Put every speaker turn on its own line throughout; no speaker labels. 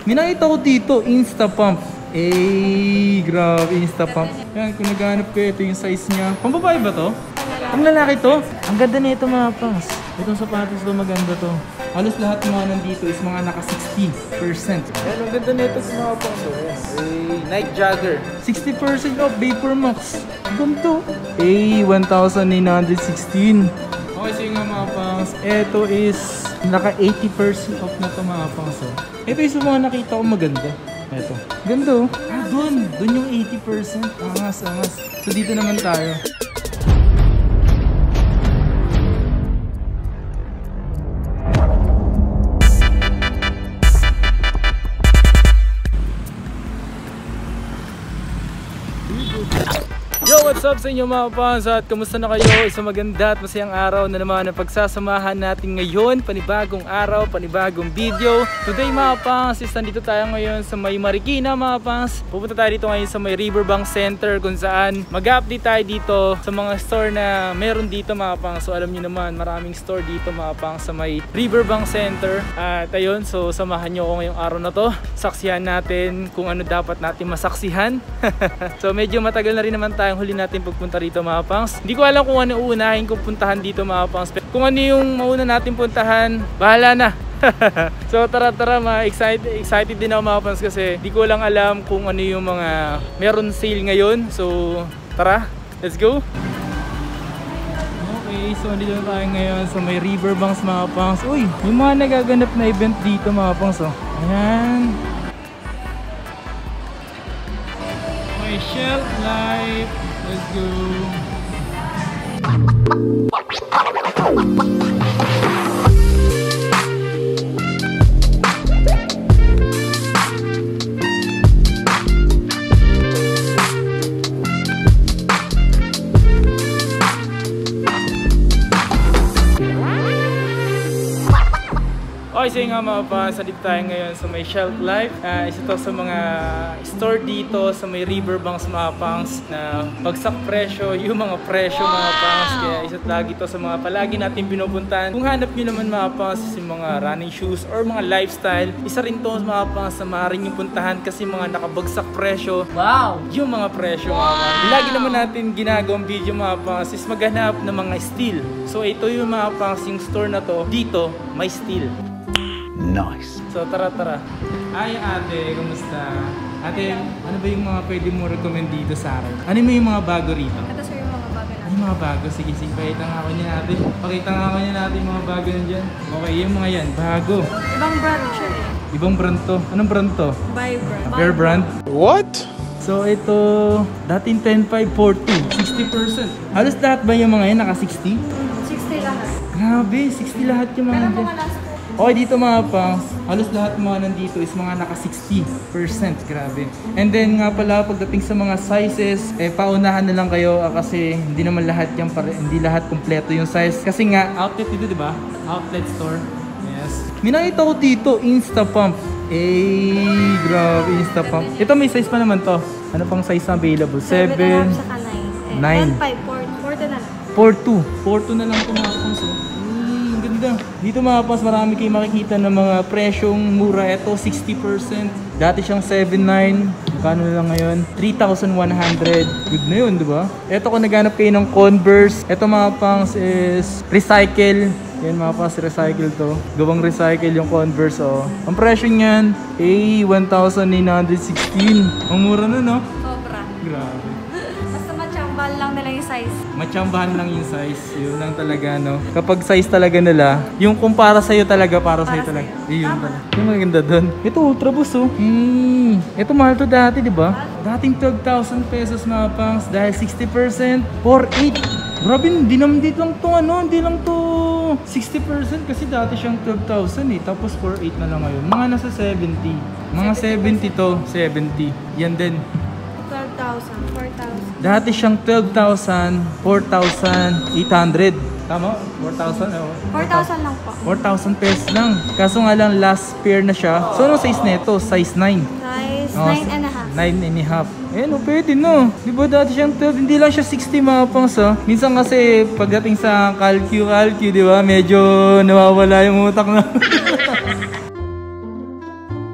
May nakita ko dito, Instapump. Eh, grabe, Instapump. Yan, kung naghanap ko, ito yung size niya. Pang babae ba to? Pang lalaki to? Ang ganda na ito mga pangs. Itong sapatos to, maganda to. Halos lahat ng mga nandito is mga naka 60%. Yan, ang ganda na ito sa mga pangs. Eh, Nike Jagger. 60% off, Vapor Max. Ganito. Eh, 1,916. Okay, so yung mga pangs, ito is naka 80% off na ito mga pangs. Ito is yung mga nakita ko maganda. Ito. Ganda oh. Ah, dun yung 80%. Angas. So dito naman tayo. Yo, what's up sa inyo mga fans at kamusta na kayo? Isang maganda at masayang araw na naman ang pagsasamahan natin ngayon. Panibagong araw, panibagong video. Today mga fans, nandito tayo ngayon sa may Marikina mga fans. Pupunta tayo dito ngayon sa may Riverbank Center kung saan mag-update tayo dito sa mga store na meron dito mga fans. So alam niyo naman, maraming store dito mga fans sa may Riverbank Center. At ayun, so samahan niyo ako ngayong araw na to. Saksihan natin kung ano dapat natin masaksihan. So medyo matagal na rin naman tayo huli natin pagpunta rito mga pangs. Hindi ko alam kung ano uunahin kong puntahan dito mga pangs. Kung ano yung mauna natin puntahan, bahala na. So tara, excited din ako mga pangs kasi di ko lang alam kung ano yung mga meron sale ngayon. So tara, let's go. Okay, so dito na tayo ngayon sa may Riverbanks mga pangs. Uy, yung mga nagaganap na event dito mga pangs. Oh. Ayan. Okay, Shelf Life. Let's go. Okay, so nga mga fans, dito tayo ngayon sa may Shelf Life. Isa to sa mga store dito sa may Riverbanks mga pangs na bagsak presyo, yung mga presyo mga pangs. Kaya isa lagi to sa mga palagi natin pinupuntahan. Kung hanap nyo naman mga pangs yung mga running shoes or mga lifestyle, isa rin to mga pangs na maaaring yung puntahan kasi mga nakabagsak presyo. Wow! Yung mga presyo mga pangs. Lagi naman natin ginagawang video mga pangs is maghanap ng mga steal. So ito yung mga pangs, yung store na to, dito may steal. Nice. So tara. Ay ate, kumusta? Ate, ano ba yung mga pwede mo recommend dito sa akin? Ano mo yung mga bago rito?
Ito sir yung mga bago natin.
Yung mga bago, sige, pakita nga ako niya natin. Pakita nga ako niya natin yung mga bago nandyan. Okay, yung mga yan, bago.
Ibang brand sir.
Ibang brand to. Anong brand to?
By brand.
Bear brand?
What?
So ito, dating 10.5, 40, 60%. Halos lahat ba yung mga yan naka 60?
60 lahat.
Grabe, 60 lahat yung mga
Pero
nandyan.
mga last
Okay, dito mga pangs, halos lahat mga nandito is mga naka 60%. Grabe. And then nga pala, pagdating sa mga sizes, paunahan na lang kayo kasi hindi naman lahat yan, hindi lahat kompleto yung size. Kasi nga, outlet dito, di ba? Outlet store. Yes. May nakita ko dito, Instapump. Eh, grabe, Instapump. Ito may size pa naman to. Ano pang size na available? 7, 9,
10, 5, 4 na lang.
4-2. 4-2 na lang ito mga pangs. Dito mga pas, marami kayong makikita ng mga presyong mura. Ito 60%. Dati siyang 7.9. Kano na lang ngayon? 3,100. Good na yun, di ba? Ito kung naghanap kayo ng Converse. Ito mga pangs is recycle. Yan mga pas, recycle to. Gawang recycle yung Converse. Oh. Ang presyo niyan, 1,916. Ang mura na, no?
Sobra.
Grabe.
Basta matsambahan lang nila yung size.
Matsambahan lang yung size. Yun lang talaga, no? Kapag size talaga nila, yung kung para sa'yo talaga, para sa'yo talaga. Yun talaga. Yung maganda doon. Ito, Ultra Boost, oh. Ito mahal to dati, di ba? Dating 12,000 pesos mga pangs. Dahil 60%, 4,800. Grabe, hindi naman dito lang to, ano? Hindi lang to 60% kasi dati siyang 12,000 eh. Tapos 4,800 na lang ngayon. Mga nasa 70. Mga 70 to, 70. Yan din.
12,000, 4,000.
Dati siyang 12,000, 4,800. Tama? 4,000?
4,000 lang po.
4,000 pesos lang. Kaso nga lang last pair na siya. So anong size na ito? Size 9.
Size 9.5.
9.5. Eh no, pwede no. Di ba dati siyang 12? Hindi lang siya 60 mga pangs ha. Minsan kasi pagdating sa calcu, di ba? Medyo nawawala yung utak na. May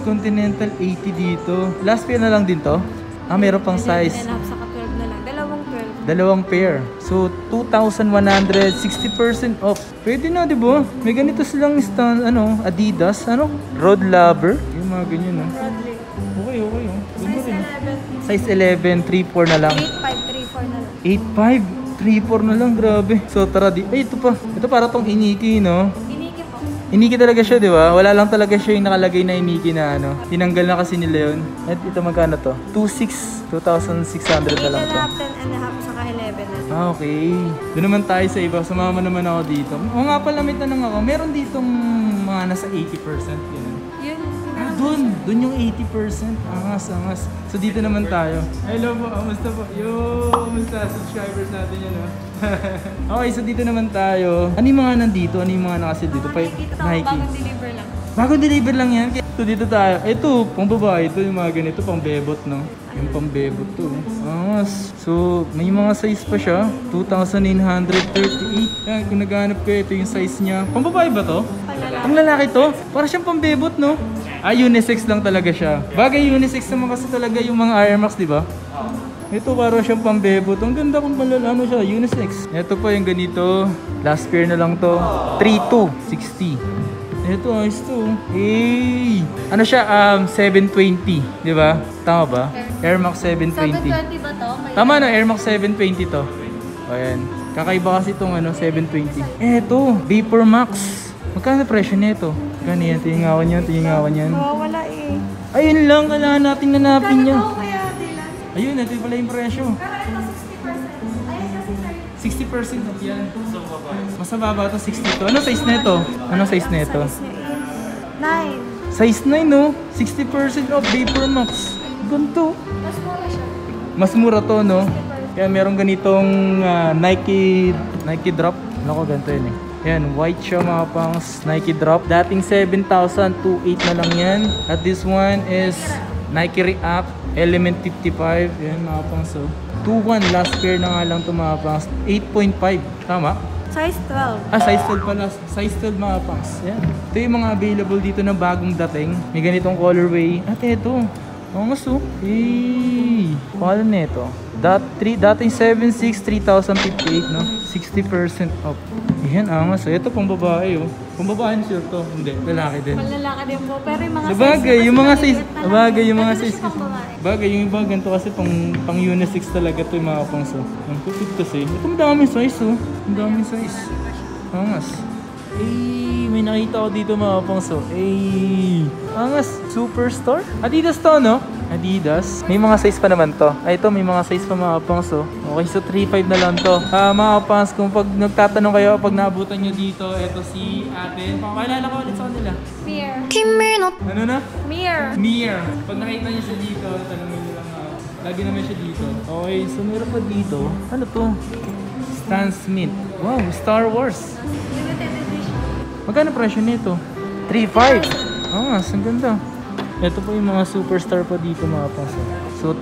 Continental 80 dito. Last pair na lang din to? Ah, meron pang
11
size.
and a half, saka 12 na lang. Dalawang 12.
Dalawang pair. So, 2,100, 60% off. Pwede na, di ba? May ganito silang stand, Adidas, Road Lover. Yung mga ganyan, no?
Rodley.
Okay, okay, oh. Ganda
Size
rin.
11.
Size 11, 3-4 na lang.
8.5, 3.4 na lang.
8.5, 3-4 na lang, grabe. So, tara di. Ay, ito pa. Ito para tong Iniki, no?
Iniki po.
Iniki talaga siya, di ba? Wala lang talaga siya yung nakalagay na Iniki na tinanggal na kasi nila yun. At ito magkano to? 2,600 na lang to.
8 and a half, saka 11 na lang.
Ah, okay. Doon naman tayo sa iba. Sumama naman ako dito. O nga pala, may tanong ako. Meron ditong mga nasa 80% yun.
Yun.
Ah, doon yung 80%. Angas. So dito naman tayo. Hello po, kamusta po? Kamusta? Subscribers natin yan, no? Okay, so dito naman tayo. Ano yung mga nandito? Ano yung mga nakasil dito?
Nakikita ko,
Nike.
bagong deliver lang.
Bagong deliver lang yan. So dito tayo. Ito, pang babae. Ito yung mga ganito, pang bebot, no? Yung pang bebot to. Angas. So, may mga size pa siya. 2,938. Yan, kung naghahanap kayo, ito yung size niya. Pang babae ba to?
Palala.
Ang lalaki to? Para siyang pang bebot, no? Ah, unisex lang talaga siya. Bagay unisex naman kasi talaga yung mga Air Max, di ba? Ito para siyang pang bebot. Ang ganda kung siya, unisex. Ito pa yung ganito. Last pair na lang to. 3,260. Ito, ayos to. Hey! Ano siya? 720. Di ba? Tama ba? Air Max 720.
720 ba to?
Tama na, Air Max 720 to. O yan. Kakaiba kasi itong 720. Eto, Vapor Max. Magkano presyo nito? Magkano yan? Tingawan yan.
Wala eh.
Ayun lang, kailangan natin nanapin niya.
Kano kaya nila?
Ayun, ito pala yung presyo.
Pero ito 60%. Ayun kasi
60% off yan. Mas mababa to, 62. Ano size nito? Ano size nito?
9.
Size 9, no? 60% off Vapor Max. Ganito.
Mas mura siya.
Mas mura to, no? Kaya meron ganitong Nike Drop. Nako, ganito yun eh. Yan, white siya mga pangs, Nike Drop. Dating 7,000 to 8 na lang yan. At this one is Nike React Element 55. Yan mga pangs, so 2.1 last pair na nga lang ito mga pangs. 8.5, tama?
Size 12.
Ah, size 12 pala. Size 12 mga pangs. Yan. Ito yung mga available dito na bagong dating. May ganitong colorway. At ito. Angas oh. Hey! Paano nito? Dating 7,600, 3,058, no? 60% off. Yan, angas. Ito pang babae, oh. Pang babae na sure to. Hindi, lalaki din.
Malalaki din po. Pero yung mga
Sabagay, yung mga size. Sabagay, yung mga
Ano
size.
siya pang babae?
Bagay, yung iba ganito kasi pang unisex talaga to yung mga pangso. Ang kupit kasi. Ito ang daming size, oh. Ang daming size. Angas. Eh, may nakita ko dito mga pangso. Eh, angas. Superstore? Adidas to, no? Adidas. May mga size pa naman to. Ay, ito, may mga size pa mga pangso. Okay, so 3.5 na lang to. Mga pangs, kung pag nagtatanong kayo, pag naabutan nyo dito, ito si ate. Pakilala ko ulit sa kanila.
Mir.
Ano na?
Mir.
Mir. Pag nakita niyo siya dito, tanongin niyo lang. Lagi naman siya dito. Okay, so meron pa dito. Ano to? Stan Smith. Wow, Star Wars.
Limited edition.
Magkano presyo nito? 3.5. Ah, ang ganda. Ito po yung mga superstar pa dito mga paso. So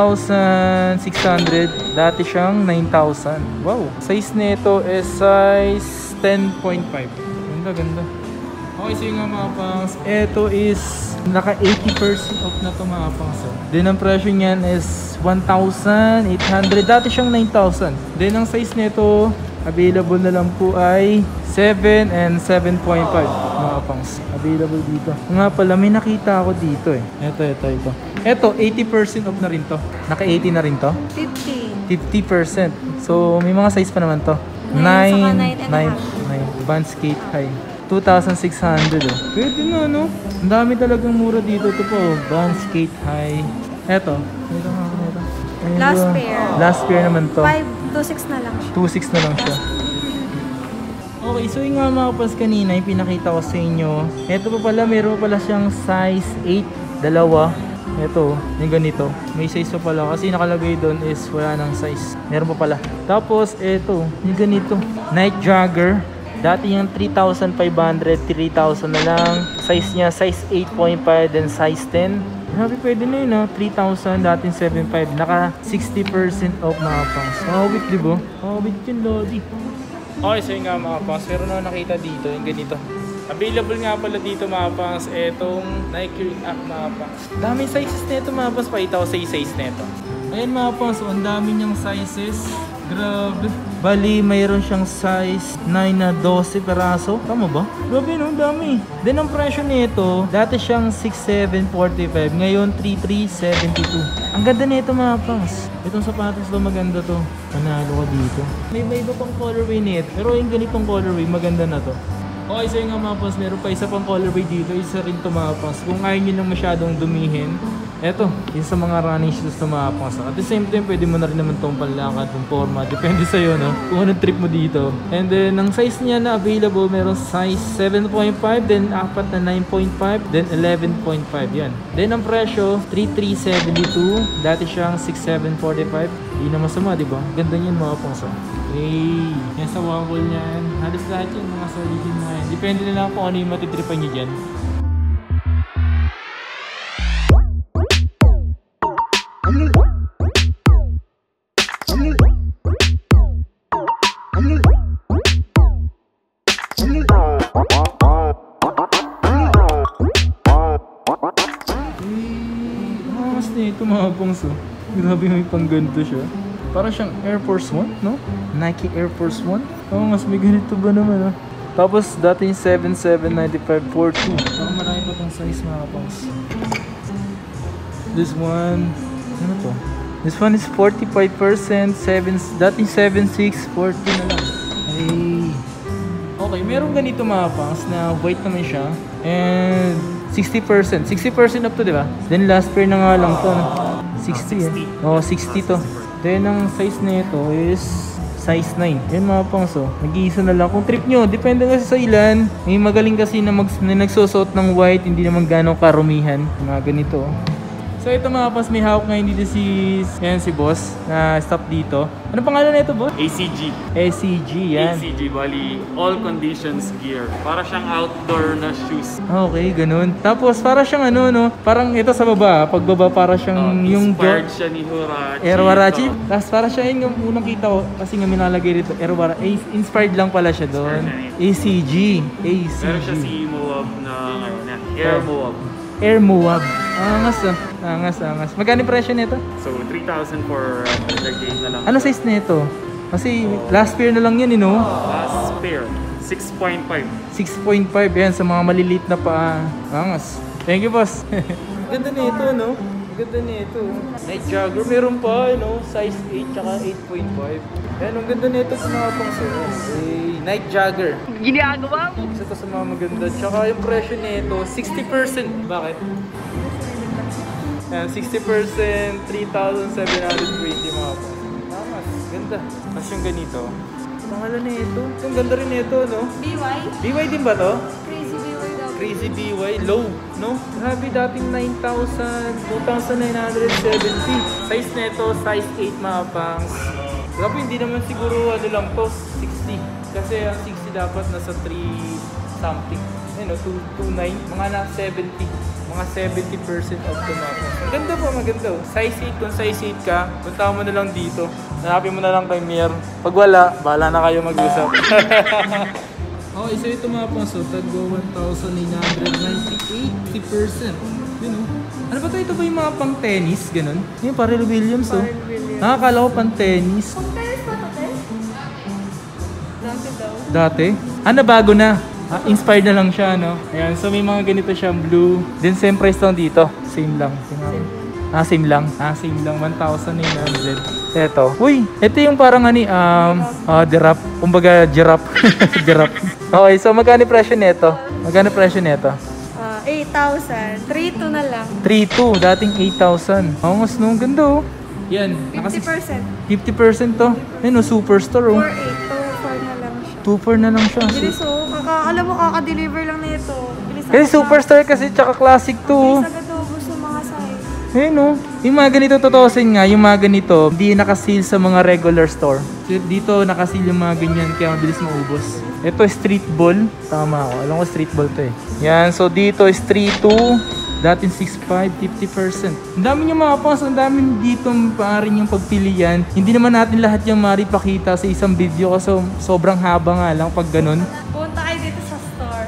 3,600. Dati siyang 9,000. Wow. Size nito is size 10.5. Ganda. Okay, so yung mga pangs. Ito is naka 80% off na to mga pangs. Then ang presyo niyan is 1,800. Dati siyang 9,000. Then ang size nito available na lang po ay 7 and 7.5 mga pangs. Available dito. Nga pala, may nakita ako dito eh. Ito, 80% off na rin to. Naka 80 na rin to.
50.
50%. So, may mga size pa naman to. 9, 9, 9. Band skate high. 2,600 oh. Pwede na, no? Ang dami talagang mura dito. Ito po, band skate high. Ito.
Last pair.
Last pair naman to.
526 na lang siya.
2,600 na lang siya. Okay, so yung nga mga kapas kanina, yung pinakita ko sa inyo. Ito pa pala, meron pa pala siyang size 8, dalawa. Ito, yung ganito. May size pa pala kasi nakalagay doon is wala nang size. Meron pa pala. Tapos, ito, yung ganito. Night Jogger. Dati yung 3,500, 3,000 na lang. Size niya, size 8.5 then size 10. Grabe, pwede na yun, no? 3,000, dating 7.5. Naka 60% off mga pangs. Awit, di ba? Awit yun, Lodi. Okay, so yun nga mga pangs. Pero na nakita dito, yung ganito. Available nga pala dito mga pangs, etong Nike React mga pangs. Daming sizes nito mga pangs, pakita ko sa size nito. Ayan mga pangs, so, ang dami niyang sizes. Grabe. Bali, mayroon siyang size 9 na 12 peraso. Tama ba? Grabe no, dami. Then ang presyo nito, dati siyang 6,745. Ngayon, 3,372. Ang ganda nito mga pangs. Itong sapatos to, maganda to. Panalo ka dito. May iba pang colorway nito. Pero yung ganitong colorway, maganda na to. Okay, so yung nga mga pangs, meron pa isa pang colorway dito. Isa rin to mga pangs. Kung ayaw nyo lang masyadong dumihin, eto, isa sa mga running shoes na mga pangs. At the same time, pwede mo na rin naman itong panlakad, itong forma. Depende sa'yo, no? Kung anong trip mo dito. And then, ang size niya na available, meron size 7.5, then apat na 9.5, then 11.5. Yan. Then, ang presyo, 3,372. Dati siyang 6,745. Hindi na masama, di ba? Ganda niyan mga pangs. Hey, yan sa wobble niyan. Halos lahat yan, mga solid yun mga yan. Depende na lang kung ano yung matitripan nyo dyan. Mas na ito mga pangso. Grabe may pangganto siya. Parang siyang Air Force 1, no? Nike Air Force 1. Oo, mas may ganito ba naman, no? Tapos dati yung 7,795 42. Parang marami pa tong size mga pangs. This one, ano to? This one is 45%, dating 7,640 na lang. Ay. Okay, meron ganito mga pangs na white naman siya. And 60%. 60% up to, di ba? Then last pair na nga lang to, no? 60 eh. Oh, 60 to. Then ang size nito is size 9. Yan mga pangso. Nag-iisa na lang. Kung trip nyo, depende kasi sa ilan. May magaling kasi na nagsusot ng white, hindi naman gano'ng karumihan. Mga ganito. So ito mga pas, may hawak ngayon dito si boss na stop dito. Ano pangalan na ito, boss?
ACG.
ACG, yan.
ACG, bali, all conditions gear. Para siyang outdoor na shoes.
Okay, ganun. Tapos para siyang ano, no? Parang ito sa baba, pagbaba para siyang yung
inspired siya ni Huarache.
Air Huarache. Tapos para siya yung unang kita ko, kasi nga minalagay dito, Air Huarache. Inspired lang pala siya doon. ACG. ACG.
Pero siya si Moab na, Air Moab.
Air Moab. Angas ah. Angas. Magkano yung presyo nito?
So, 3,000 for game na lang.
Ano size nito? Kasi last pair na lang yan, no?
Last pair, 6.5.
6.5 yan sa mga maliliit na paa. Angas. Thank you, boss. Ganda nito, no? Ganda nito. Night Jogger, meron pa, no? Size 8 tsaka 8.5. Yan, ang ganda nito sa mga pangsulas. Night Jogger.
Ginagawa mo?
Isa to sa mga maganda. Tsaka yung presyo nito, 60%. Bakit? Yan, 60%, 3,720 mga po. Tamas, ganda. Mas yung ganito. Pangalan na ito. Ang ganda rin ito, no?
BY?
BY din ba to?
Crazy BY daw.
Crazy BY, low, no? Grabe, dating 9,000, 2,970. Size nito, size 8 mga pangs. Grabe, hindi naman siguro ano lang to, 60. Kasi ang 60 dapat nasa 3 something. Ano, 229, mga na 70. Mga 70% off to mga pangs. Ang ganda po, maganda. Size 8, kung size 8 ka, punta mo na lang dito. Hanapin mo na lang kay Mir. Pag wala, bahala na kayo mag-usap. Oh, isa ito mga pangs, tag 1,998, 80%. Yun o. Ano ba ito ba yung mga pang tennis? Ganun? Yung Pharrell Williams o.
Pharrell Williams.
Nakakala ko pang tennis.
Kung tennis pa to, te? Dati daw.
Dati? Ano, bago na. Inspired na lang siya, no? Ayan, so may mga ganito siyang blue. Then same price lang dito. Same lang. Same lang. Same lang. 1,900. Ito. Uy, ito yung parang giraffe. Kumbaga, giraffe. Giraffe. Okay, so magkano presyo nito? Magkano presyo nito?
8,000. 3,200 na lang.
3,200. Dating 8,000. Oh, mas nung ganda oh. Yan.
50%.
50% to. Yan oh, superstar oh.
4,824 na lang siya.
2,400 na lang siya.
Bilis oh. Alam mo, kaka-deliver lang na ito. Bilis
Kasi superstar kasi tsaka classic to.
Bilis agad ubos ng mga size.
Ayun oh. Yung mga ganito, totosin nga, yung mga ganito, hindi nakaseal sa mga regular store. Dito nakaseal yung mga ganyan, kaya mabilis maubos. Ito street ball. Tama ako. Alam ko street ball to eh. Yan. So dito is 3,200. Dating 6,500, 50%. Ang dami nyo mga pangs. Ang dami dito maaari yung pagpilian. Hindi naman natin lahat yung maaari pakita sa isang video kasi sobrang haba nga lang pag ganun.
Punta kayo dito sa store.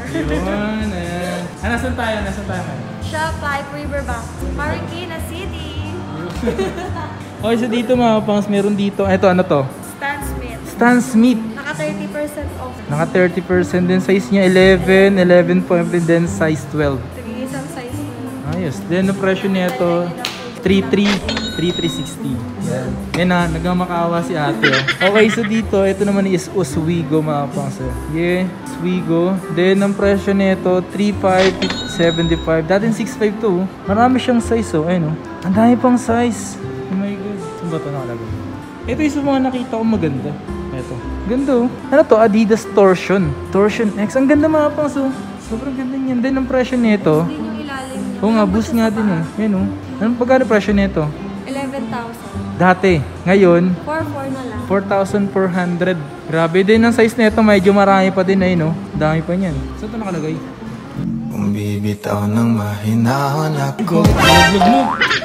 Yun, ayan. Nasaan tayo? Nasaan tayo ngayon?
Shop Life Riverbank, Marikina City.
Okay, so dito mga pangs, meron dito. Ito, ano to?
Stan Smith.
Stan Smith.
Naka 30% off.
Naka 30% din. Size niya 11, 11.5 din size 12.
3 isang size mo.
Ayos. Then, ang presyo nito, 3,360. Yan. Yan na, nagmamakaawa si ate. Oh. Okay, so dito, ito naman is Oswego mga pangs. Yeah, Oswego. Then, ang presyo nito, 3,575. Dating 6,500 to. Marami siyang size, oh. Ayun, oh. Ang dami pang size. Oh my God. Saan ba ito nakalagay? Ito yung sa mga nakita ko maganda. Ito. Ganda, oh. Ano to? Adidas Torsion. Torsion X. Ang ganda mga pangs, oh. Sobrang ganda niyan. Then, ang presyo nito,
Yun yung ilalim niya.
oo nga, boost nga din eh. Yan oh. Anong pagkano presyo nito?
11,000.
Dati. Ngayon,
4,400 na lang.
4,400. Grabe din ang size nito. Medyo marami pa din eh, no? Dami pa niyan. Saan ito nakalagay?
Kung bibitaw ng mahinahon ako.
Lugmog mo!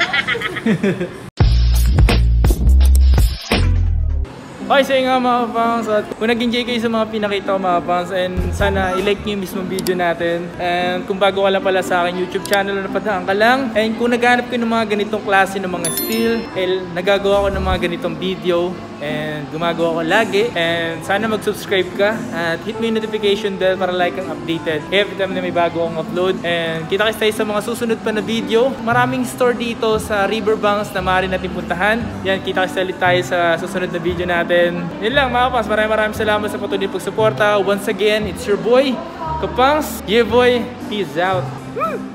Okay, so yun nga mga pangs, at kung nag-enjoy kayo sa mga pinakita ko mga pangs, and sana i-like nyo yung mismong video natin. And kung bago ka lang pala sa aking YouTube channel, napadaan ka lang. And kung naghanap kayo ng mga ganitong klase ng mga steel, nagagawa ko ng mga ganitong video, and gumagawa ko lagi. And sana mag-subscribe ka at hit mo yung notification bell para like kang updated every time na may bago akong upload. And kita kayo sa mga susunod pa na video. Maraming store dito sa Riverbanks na maaari natin puntahan. Yan, kita kayo ulit tayo sa susunod na video natin. Yun lang mga kapangs, maraming salamat sa patuloy pagsuporta. Once again, it's your boy, Kapangs. Yeah boy, peace out.